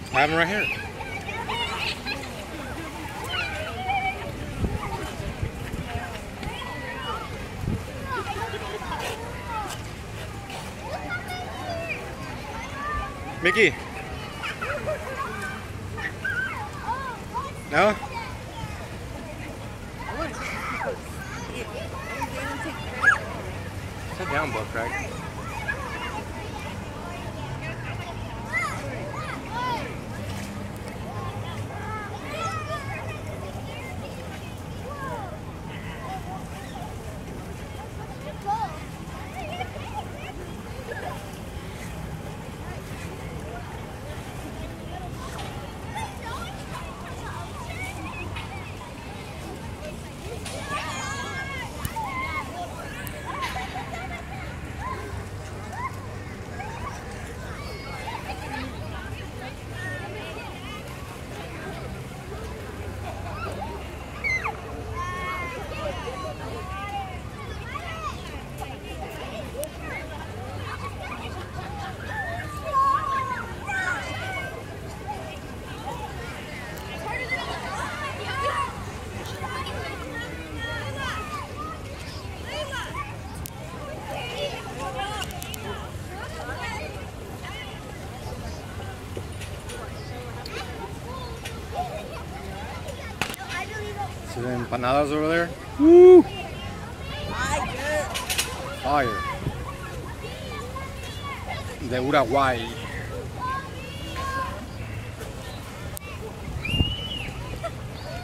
I have them right here. Mickey. No? Sit down, Buck, right? See the empanadas over there? Woo! Fire. De Uruguay.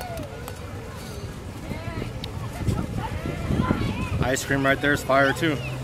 Ice cream right there is fire too.